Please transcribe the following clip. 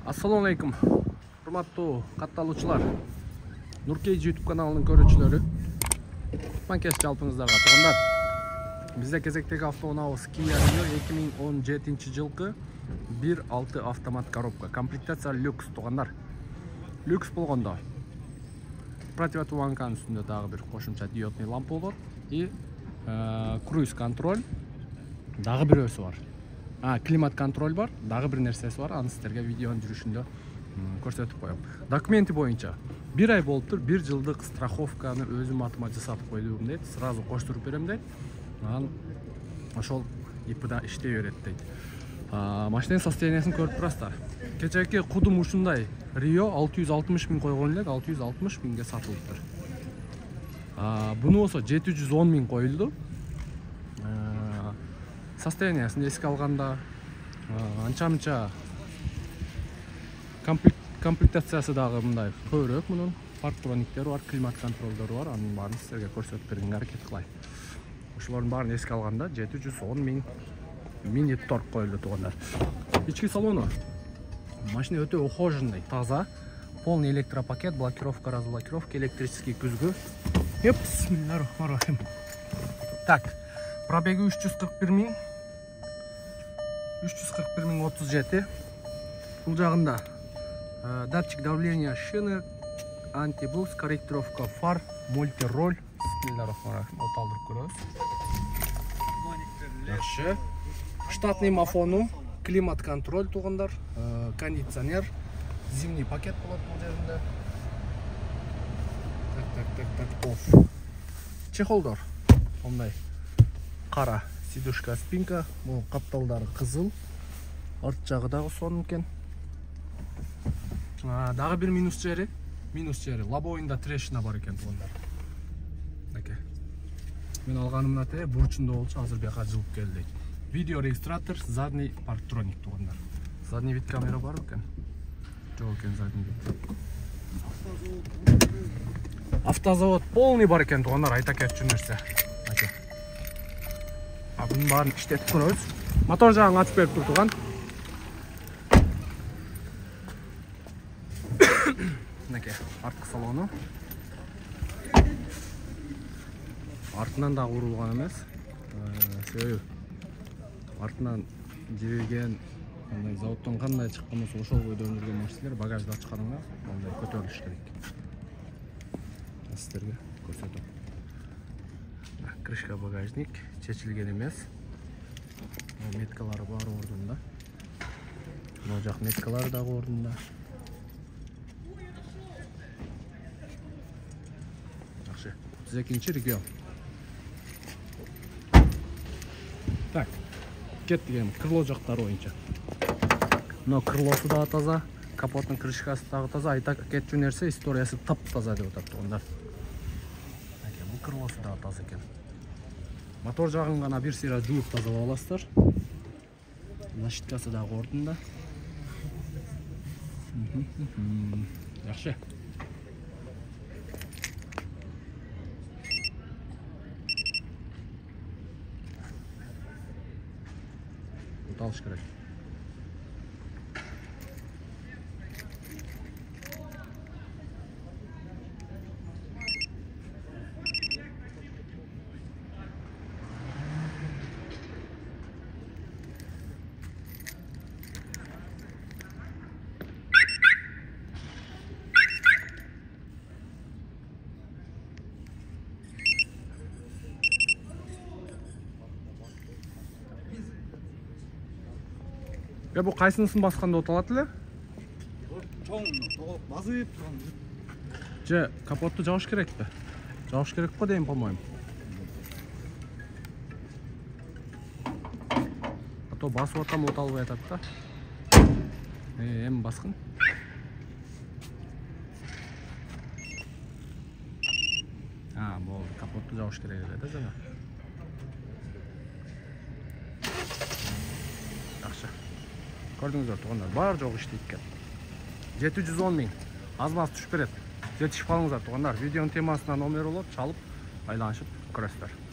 Assalamu alaikum. Hurmattуу катталуучулар. Нуркейж YouTube каналынын көрүүчүлөрү. Манкес жалпыңыздарга туугандар. Бизде кезектеги автоунаабыз Kia Rio 2017-жылкы 1.6 автомат коробка. Комплектация люкс туугандар. Люкс болгондо противотуманканын үстүндө дагы бир кошумча диодный лампа бар и круиз контроль дагы бирөөсү бар. Климат контроль бар, дагы бир нерсеси бар. Аны сиздерге видеонун жүрүшүндө көрсөтүп коем. Документи боюнча 1 ай болуптур, 1 жылдык страховканы өзүм атыма жасатып койдум дейт. Сразу коштуруп берем дейт. Анан ошол ИПда иштей берет дейт. Машинанын состояниясын көрүп турасыздар. Кечээки кудум ушундай Rio 660 миң койгон элек, 660 миңге сатылыптыр. Буну болсо 710 миң коюлду. Состояниясын эске алганда анча-мынча комплектациясы дагы мындай көбүрөөк. Мунун парктрониктери бар, климат контролдору бар. Анын баарын сиздерге көрсөтүп бергенге аракет кылайын. Ошолордун баарын эске алганда 710 миң мини торг коюлду туугандар. Ички салону машина өтө ухоженный, таза, полный электропакет, блокировка, разблокировка, электрический күзгү. Бисмиллахиррахманиррахим. Так, пробеги 341 миң 37. Бул жагында датчик давления шины, антиблуз, корректировка фар, мультироль. Бисмиллахиррахманиррахим. Оталдырып көрөбүз. Жакшы. Штатный мафону, климат контроль туугандар, кондиционер, зимний пакет болот бул жеринде. Так, оф. Чехолдор. Ондай кара сидушка, спинка, бул капталдары кызыл. Арт жагы дагы сонун экен. Дагы бир минус жери, лобовойунда трещина бар экен туугандар. Мынакей. Мен алганымын ате бурчунда болчу, азыр бияка жылып келди. Видео регистратор, задний парктроник туугандар. Задний вид камера бар экен. Жок экен задний вид. Автозавод полный бар экен туугандар, айта кетчү нерсе. Bunun bарын иштетип көрөбүз. Мотор жагын ачып берип тур туган. Мынакей, арткы салону. Артынан дагы урулган эмес. Себеби артынан жиберген, андай заводдон кандай чыккан болсо ошол бойдо өндүргөн машиналер багажды ачканга мындай көтөрүлүш керек. Сиздерге көрсөтөм. Крышка багажник чечилген эмес. Меткалары бар ордунда. Мына жак меткалары дагы ордунда. Жакшы. 32-нчи регион. Так. Кеттик эми крыло жактары боюнча. Мына крылосу дагы таза, капоттун крышкасы дагы таза. Айта кетчү нерсе, историясы таптаза деп атат туугандар. Бул крылосу дагы таза экен. Мотор жагын гана бир сыйра жууп тазалап аласыздар. Защиткасы дагы ордунда. Жакшы. Талыш керек. Бу кайсынысын басканда оталат эле? Чоң, базып турган. Же капотту жабыш керекпи? Жабыш керек го дейм, по-моему. А то басып атам оталбай атат да. Эми баскын. Болду, капотту жабыш керек эле да жана. Жакшы. Көрдүңүздөр туугандар, бар жогу иштейт экен. 710 миң. Аз-маз түшүп берет. Жетишип калыңыздар туугандар. Видеонун темасына номер болот, чалып айланышып көрөсүздөр.